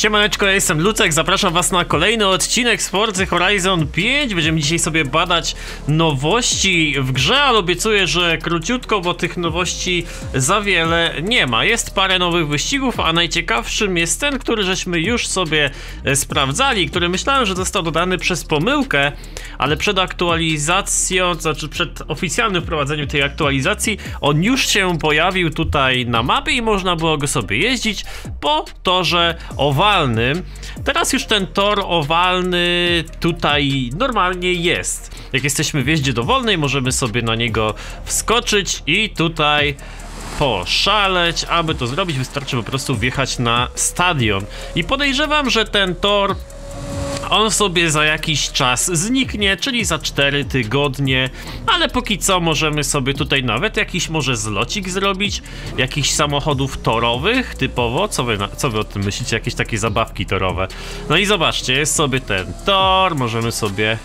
Siemaneczko, ja jestem Lucek, zapraszam was na kolejny odcinek z Forza Horizon 5. Będziemy dzisiaj sobie badać nowości w grze, ale obiecuję, że króciutko, bo tych nowości za wiele nie ma. Jest parę nowych wyścigów, a najciekawszym jest ten, który żeśmy już sobie sprawdzali, który myślałem, że został dodany przez pomyłkę, ale przed aktualizacją, to znaczy przed oficjalnym wprowadzeniem tej aktualizacji, on już się pojawił tutaj na mapie i można było go sobie jeździć po torze owalnym. Teraz już ten tor owalny tutaj normalnie jest. Jak jesteśmy w jeździe dowolnej, możemy sobie na niego wskoczyć i tutaj poszaleć. Aby to zrobić, wystarczy po prostu wjechać na stadion. I podejrzewam, że ten tor on sobie za jakiś czas zniknie, czyli za 4 tygodnie, ale póki co możemy sobie tutaj nawet jakiś może zlocik zrobić, jakichś samochodów torowych typowo. Co wy o tym myślicie? Jakieś takie zabawki torowe. No i zobaczcie, jest sobie ten tor, możemy sobie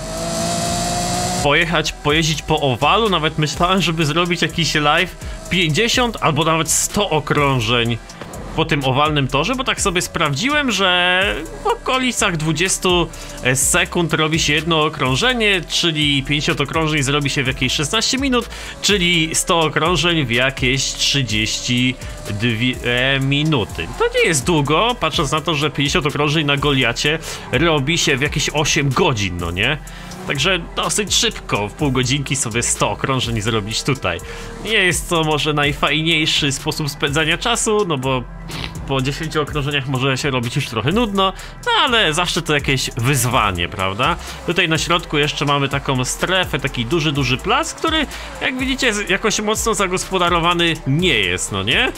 pojeździć po owalu. Nawet myślałem, żeby zrobić jakiś live 50 albo nawet 100 okrążeń po tym owalnym torze, bo tak sobie sprawdziłem, że w okolicach 20 sekund robi się jedno okrążenie, czyli 50 okrążeń zrobi się w jakieś 16 minut, czyli 100 okrążeń w jakieś 32 minuty. To nie jest długo, patrząc na to, że 50 okrążeń na Goliacie robi się w jakieś 8 godzin, no nie? Także dosyć szybko, w pół godzinki sobie 100 okrążeń zrobić tutaj. Nie jest to może najfajniejszy sposób spędzania czasu, no bo po 10 okrążeniach może się robić już trochę nudno, no ale zawsze to jakieś wyzwanie, prawda? Tutaj na środku jeszcze mamy taką strefę, taki duży plac, który, jak widzicie, jakoś mocno zagospodarowany nie jest, no nie?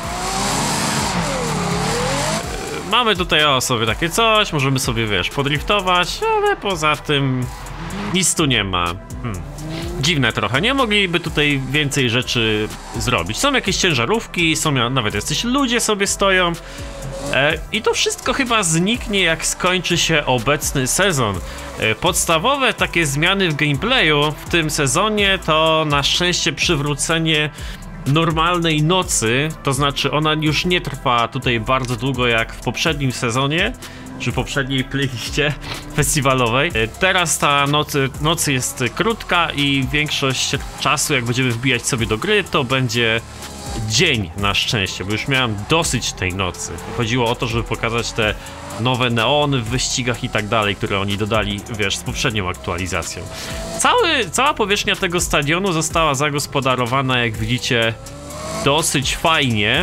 Mamy tutaj sobie takie coś, możemy sobie, wiesz, podriftować, ale poza tym nic tu nie ma. Dziwne trochę, nie mogliby tutaj więcej rzeczy zrobić. Są jakieś ciężarówki, są nawet jacyś ludzie sobie stoją. I to wszystko chyba zniknie, jak skończy się obecny sezon. Podstawowe takie zmiany w gameplayu w tym sezonie to na szczęście przywrócenie normalnej nocy, to znaczy ona już nie trwa tutaj bardzo długo jak w poprzednim sezonie, czy w poprzedniej playliście festiwalowej. Teraz ta noc jest krótka i większość czasu, jak będziemy wbijać sobie do gry, to będzie dzień na szczęście, bo już miałem dosyć tej nocy. Chodziło o to, żeby pokazać te nowe neony w wyścigach i tak dalej, które oni dodali, wiesz, z poprzednią aktualizacją. Cała powierzchnia tego stadionu została zagospodarowana, jak widzicie, dosyć fajnie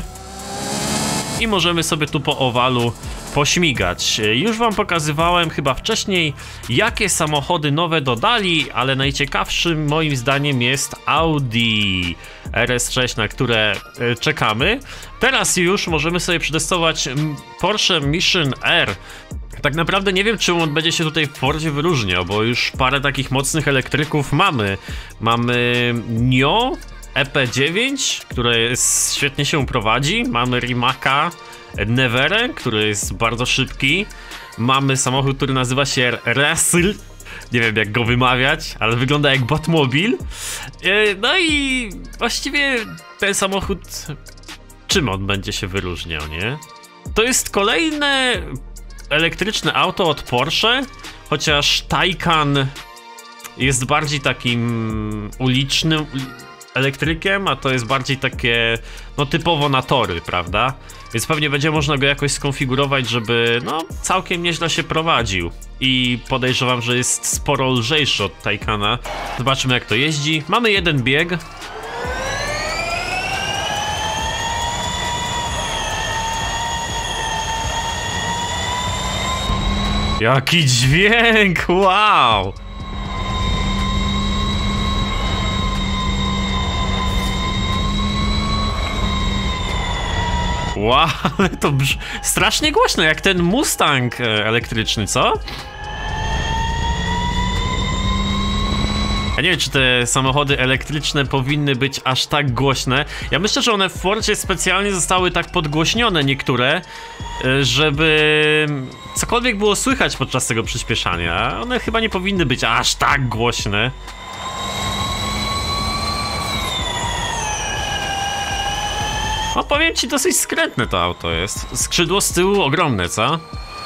i możemy sobie tu po owalu pośmigać. Już wam pokazywałem chyba wcześniej, jakie samochody nowe dodali, ale najciekawszym moim zdaniem jest Audi RS6, na które czekamy. Teraz już możemy sobie przetestować Porsche Mission R. Tak naprawdę nie wiem, czy on będzie się tutaj w Fordzie wyróżniał, bo już parę takich mocnych elektryków mamy. Mamy NIO EP9, które świetnie się prowadzi. Mamy Rimaka Nevere, który jest bardzo szybki. Mamy samochód, który nazywa się Rassel. Nie wiem, jak go wymawiać, ale wygląda jak Batmobil. No i właściwie ten samochód, czym on będzie się wyróżniał, nie? To jest kolejne elektryczne auto od Porsche, chociaż Taycan jest bardziej takim ulicznym elektrykiem, a to jest bardziej takie, no typowo na tory, prawda? Więc pewnie będzie można go jakoś skonfigurować, żeby, no, całkiem nieźle się prowadził. I podejrzewam, że jest sporo lżejszy od Taycana. Zobaczymy, jak to jeździ. Mamy jeden bieg. Jaki dźwięk! Wow! Wow, ale to strasznie głośno, jak ten Mustang elektryczny, co? Ja nie wiem, czy te samochody elektryczne powinny być aż tak głośne. Ja myślę, że one w Fordzie specjalnie zostały tak podgłośnione niektóre, żeby cokolwiek było słychać podczas tego przyspieszania. One chyba nie powinny być aż tak głośne. No powiem ci, dosyć skrętne to auto jest. Skrzydło z tyłu ogromne, co?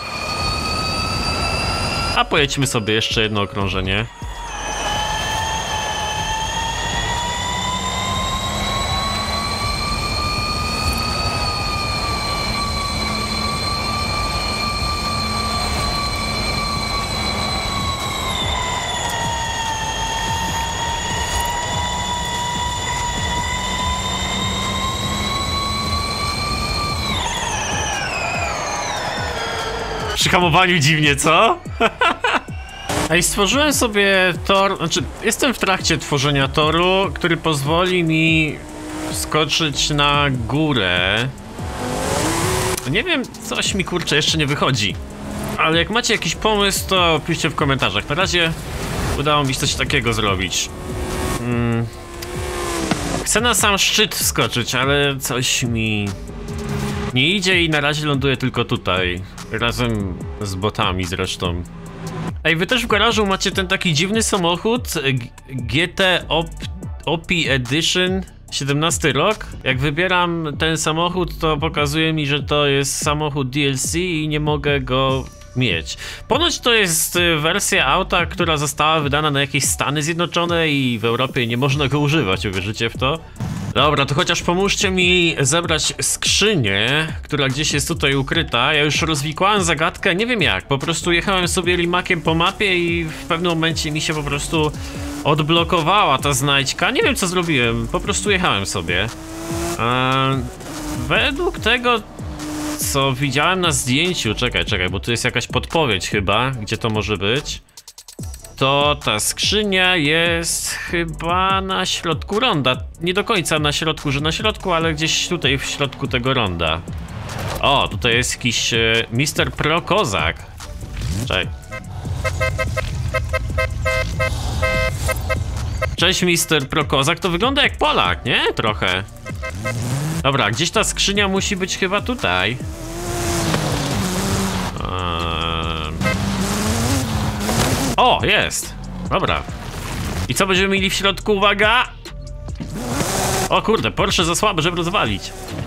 A pojedźmy sobie jeszcze jedno okrążenie. Przy hamowaniu dziwnie, co? Ej, stworzyłem sobie tor, znaczy jestem w trakcie tworzenia toru, który pozwoli mi skoczyć na górę. Nie wiem, coś mi kurczę jeszcze nie wychodzi. Ale jak macie jakiś pomysł, to piszcie w komentarzach. Na razie udało mi się coś takiego zrobić. Chcę na sam szczyt skoczyć, ale coś mi nie idzie i na razie ląduję tylko tutaj. Razem z botami zresztą. Ej, wy też w garażu macie ten taki dziwny samochód GT OPI Edition 17 rok. Jak wybieram ten samochód, to pokazuje mi, że to jest samochód DLC i nie mogę go mieć. Ponoć to jest wersja auta, która została wydana na jakieś Stany Zjednoczone i w Europie nie można go używać, uwierzycie w to? Dobra, to chociaż pomóżcie mi zebrać skrzynię, która gdzieś jest tutaj ukryta. Ja już rozwikłałem zagadkę, nie wiem jak, po prostu jechałem sobie limakiem po mapie i w pewnym momencie mi się po prostu odblokowała ta znajdźka. Nie wiem co zrobiłem, po prostu jechałem sobie. Według tego, co widziałem na zdjęciu, czekaj, bo tu jest jakaś podpowiedź chyba, gdzie to może być. To ta skrzynia jest chyba na środku ronda. Nie do końca na środku, że na środku, ale gdzieś tutaj w środku tego ronda. O, tutaj jest jakiś Mr. Pro Kozak. Cześć. Cześć Mr. Pro Kozak, to wygląda jak Polak, nie? Trochę. Dobra, gdzieś ta skrzynia musi być chyba tutaj. O, jest! Dobra. I co będziemy mieli w środku? Uwaga! O kurde, Porsche za słabe, żeby rozwalić.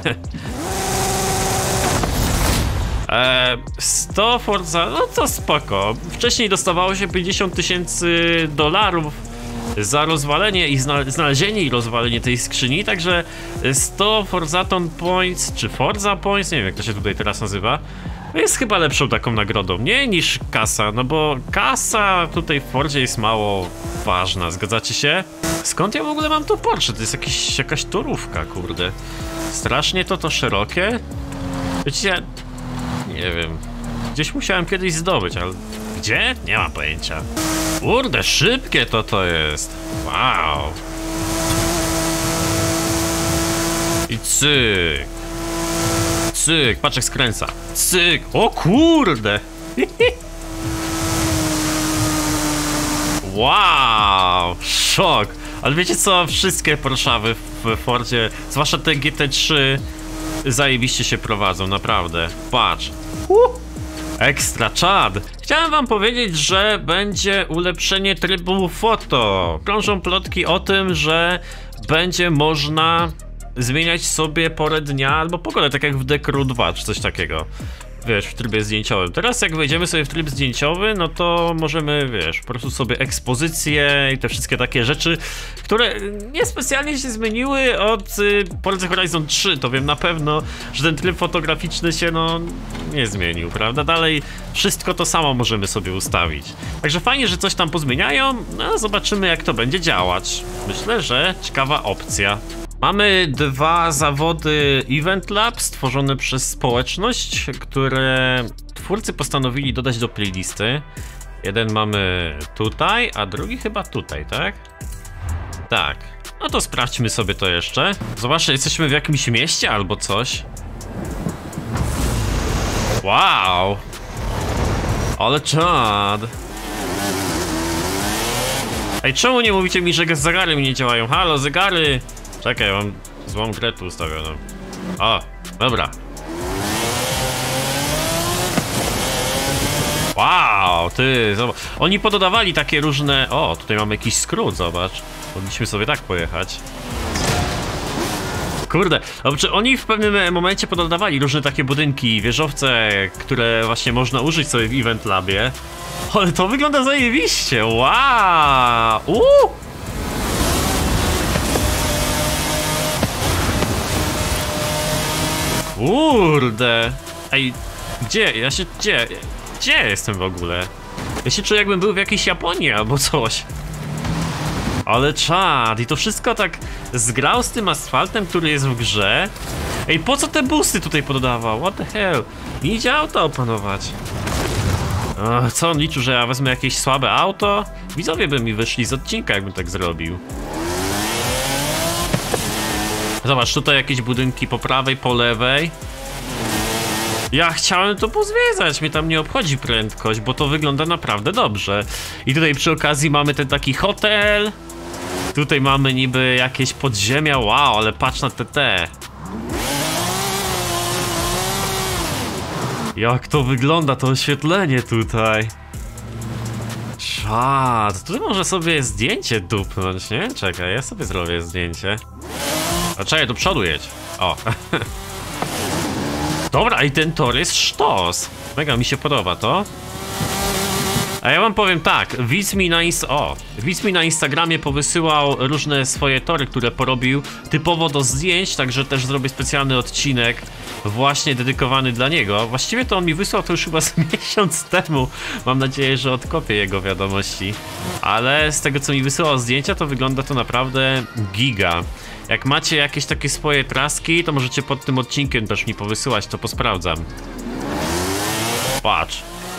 100 Forza, no to spoko. Wcześniej dostawało się $50,000 za rozwalenie i znalezienie i rozwalenie tej skrzyni, także 100 Forzaton Points, czy Forza Points, nie wiem jak to się tutaj teraz nazywa, jest chyba lepszą taką nagrodą, nie? Niż kasa, no bo kasa tutaj w Fordzie jest mało ważna, zgadzacie się? Skąd ja w ogóle mam to Porsche? To jest jakaś torówka, kurde. Strasznie to szerokie? Wiecie, nie wiem. Gdzieś musiałem kiedyś zdobyć, ale gdzie? Nie mam pojęcia. Kurde, szybkie to jest. Wow. I cyk. Cyk, patrz jak skręca. Cyk, o kurde. Wow, szok. Ale wiecie co, wszystkie Porschawy w Fordzie, zwłaszcza te GT3, zajebiście się prowadzą, naprawdę. Patrz. Ekstra czad. Chciałem wam powiedzieć, że będzie ulepszenie trybu foto. Krążą plotki o tym, że będzie można zmieniać sobie porę dnia albo pogodę, tak jak w The Crew 2 czy coś takiego. Wiesz, w trybie zdjęciowym. Teraz jak wejdziemy sobie w tryb zdjęciowy, no to możemy, wiesz, po prostu sobie ekspozycje i te wszystkie takie rzeczy, które niespecjalnie się zmieniły od Forza Horizon 3, to wiem na pewno, że ten tryb fotograficzny się, no, nie zmienił, prawda? Dalej wszystko to samo możemy sobie ustawić. Także fajnie, że coś tam pozmieniają, no zobaczymy jak to będzie działać. Myślę, że ciekawa opcja. Mamy dwa zawody Event Lab stworzone przez społeczność, które twórcy postanowili dodać do playlisty. Jeden mamy tutaj, a drugi chyba tutaj, tak? Tak. No to sprawdźmy sobie to jeszcze. Zobaczcie, jesteśmy w jakimś mieście albo coś. Wow! Ale czad! Ej, czemu nie mówicie mi, że zegary mi nie działają? Halo, zegary! Czekaj, mam złą grę tu ustawioną. O, dobra. Wow, ty, zobacz. Oni pododawali takie różne... O, tutaj mamy jakiś skrót, zobacz. Mogliśmy sobie tak pojechać. Kurde, czy oni w pewnym momencie podawali różne takie budynki, wieżowce, które właśnie można użyć sobie w Event Labie. Ale to wygląda zajebiście, wow! Kurde! Ej, gdzie jestem w ogóle? Ja się czuję, jakbym był w jakiejś Japonii albo coś. Ale czad, i to wszystko tak zgrał z tym asfaltem, który jest w grze. Ej, po co te boosty tutaj podawał? What the hell? Nie idzie auto opanować. Co on liczył, że ja wezmę jakieś słabe auto? Widzowie by mi wyszli z odcinka, jakbym tak zrobił. Zobacz, tutaj jakieś budynki po prawej, po lewej. Ja chciałem to pozwiedzać, mnie tam nie obchodzi prędkość, bo to wygląda naprawdę dobrze. I tutaj przy okazji mamy ten taki hotel. Tutaj mamy niby jakieś podziemia, wow, ale patrz na te. Jak to wygląda, to oświetlenie tutaj. Czad, tutaj może sobie zdjęcie dupnąć, nie? Czekaj, ja sobie zrobię zdjęcie. A czekaj, do przodu jedź. O. Dobra, i ten tor jest sztos. Mega mi się podoba to. A ja wam powiem tak, widz mi na Instagramie powysyłał różne swoje tory, które porobił typowo do zdjęć, także też zrobię specjalny odcinek właśnie dedykowany dla niego. Właściwie to on mi wysłał to już chyba z miesiąc temu. Mam nadzieję, że odkopię jego wiadomości. Ale z tego, co mi wysyłał zdjęcia, to wygląda to naprawdę giga. Jak macie jakieś takie swoje traski, to możecie pod tym odcinkiem też mi powysyłać, to posprawdzam. Patrz.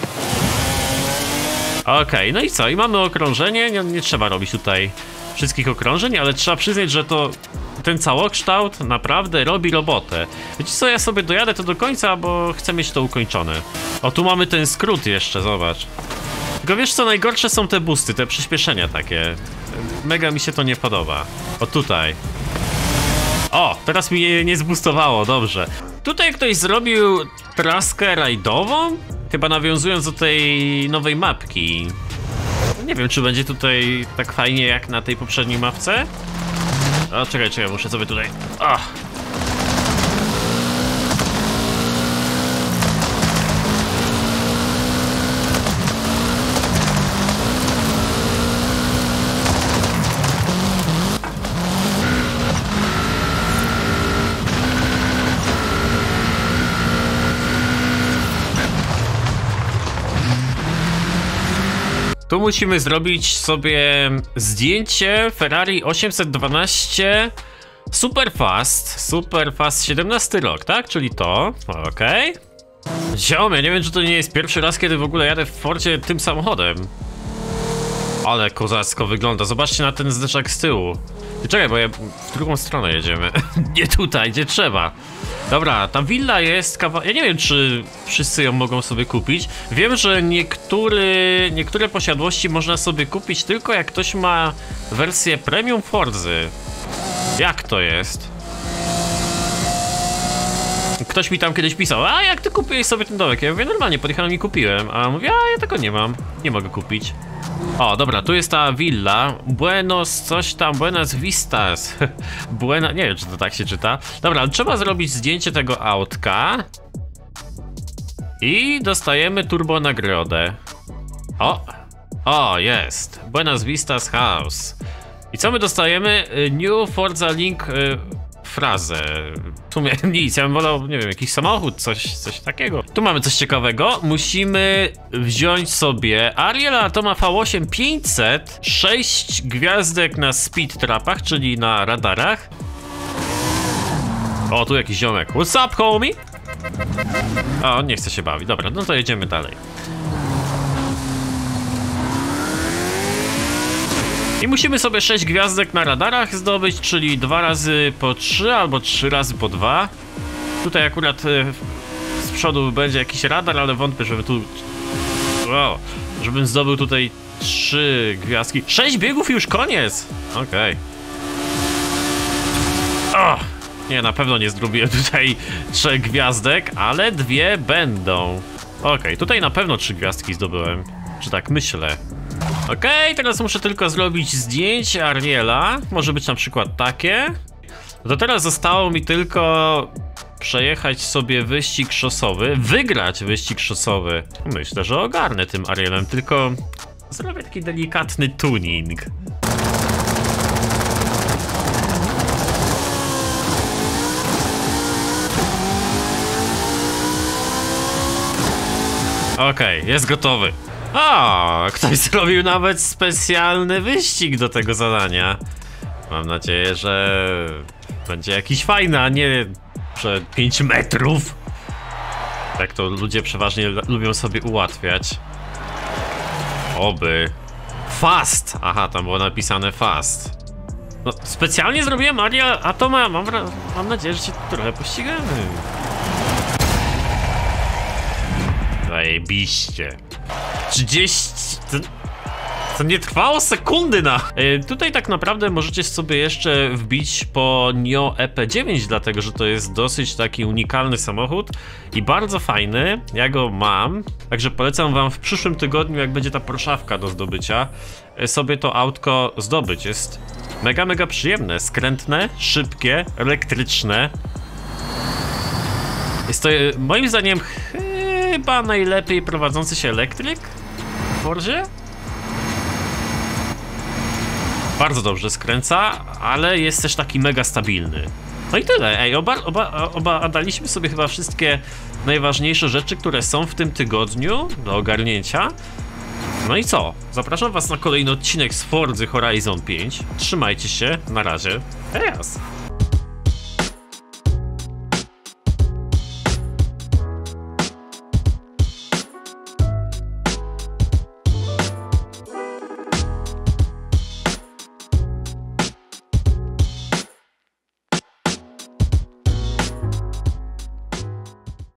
Okej, no i co? I mamy okrążenie. Nie trzeba robić tutaj wszystkich okrążeń, ale trzeba przyznać, że ten całokształt naprawdę robi robotę. Wiecie co, ja sobie dojadę to do końca, bo chcę mieć to ukończone. O, tu mamy ten skrót jeszcze, zobacz. Tylko wiesz co, najgorsze są te boosty, te przyspieszenia takie. Mega mi się to nie podoba. O, tutaj. O, teraz mi nie zboostowało, dobrze. Tutaj ktoś zrobił traskę rajdową? Chyba nawiązując do tej nowej mapki. Nie wiem, czy będzie tutaj tak fajnie jak na tej poprzedniej mapce. O, czekaj, muszę sobie tutaj... O. Tu musimy zrobić sobie zdjęcie Ferrari 812 Superfast 17 rok, tak? Czyli to, okej. Ziom, ja nie wiem, czy to nie jest pierwszy raz, kiedy w ogóle jadę w Fordzie tym samochodem. Ale kozacko wygląda, zobaczcie na ten zderzak z tyłu. Czekaj, bo w drugą stronę jedziemy. Nie tutaj, gdzie trzeba. Dobra, ta willa jest ja nie wiem, czy wszyscy ją mogą sobie kupić. Wiem, że niektóre posiadłości można sobie kupić tylko jak ktoś ma wersję premium Forzy. Jak to jest? Ktoś mi tam kiedyś pisał, a jak ty kupiłeś sobie ten domek? Ja mówię, normalnie, podjechałem i kupiłem. A mówię, a ja tego nie mam, nie mogę kupić. O, dobra, tu jest ta willa. Buenas Vistas. Nie wiem, czy to tak się czyta. Dobra, trzeba zrobić zdjęcie tego autka. I dostajemy turbo nagrodę. O, jest. Buenas Vistas House. I co my dostajemy? New Forza Link frazę. W sumie nic, ja bym wolał, nie wiem, jakiś samochód, coś takiego. Tu mamy coś ciekawego. Musimy wziąć sobie Ariela Toma V8 500, 6 gwiazdek na speed trapach, czyli na radarach. O, tu jakiś ziomek. What's up, homie? A, on nie chce się bawić. Dobra, no to jedziemy dalej. I musimy sobie 6 gwiazdek na radarach zdobyć, czyli 2 razy po 3 albo 3 razy po 2. Tutaj akurat z przodu będzie jakiś radar, ale wątpię, żeby tu... Wow, żebym zdobył tutaj 3 gwiazdki. 6 biegów i już koniec! Okej. Nie, na pewno nie zrobiłem tutaj 3 gwiazdek, ale 2 będą. Okej, tutaj na pewno 3 gwiazdki zdobyłem. Czy tak myślę. Okej, teraz muszę tylko zrobić zdjęcie Ariela. Może być na przykład takie. To teraz zostało mi tylko przejechać sobie wyścig szosowy, wygrać wyścig szosowy. Myślę, że ogarnę tym Arielem, tylko zrobię taki delikatny tuning. Okej, jest gotowy. O, ktoś zrobił nawet specjalny wyścig do tego zadania. Mam nadzieję, że będzie jakiś fajny, a nie że 5 metrów. Tak to ludzie przeważnie lubią sobie ułatwiać. Oby. Fast! Aha, tam było napisane fast. No, specjalnie zrobiłem Aria, a to mam nadzieję, że się trochę pościgamy. Zajebiście. 30... To nie trwało sekundy na... Tutaj tak naprawdę możecie sobie jeszcze wbić po NIO EP9, dlatego że to jest dosyć taki unikalny samochód i bardzo fajny. Ja go mam, także polecam wam w przyszłym tygodniu, jak będzie ta proszawka do zdobycia, sobie to autko zdobyć. Jest mega przyjemne, skrętne, szybkie, elektryczne. Jest to moim zdaniem chyba najlepiej prowadzący się elektryk w Forzie. Bardzo dobrze skręca, ale jest też taki mega stabilny. No i tyle, ej, oba daliśmy sobie chyba wszystkie najważniejsze rzeczy, które są w tym tygodniu do ogarnięcia. No i co? Zapraszam was na kolejny odcinek z Forzy Horizon 5. Trzymajcie się, na razie. Ej, jas.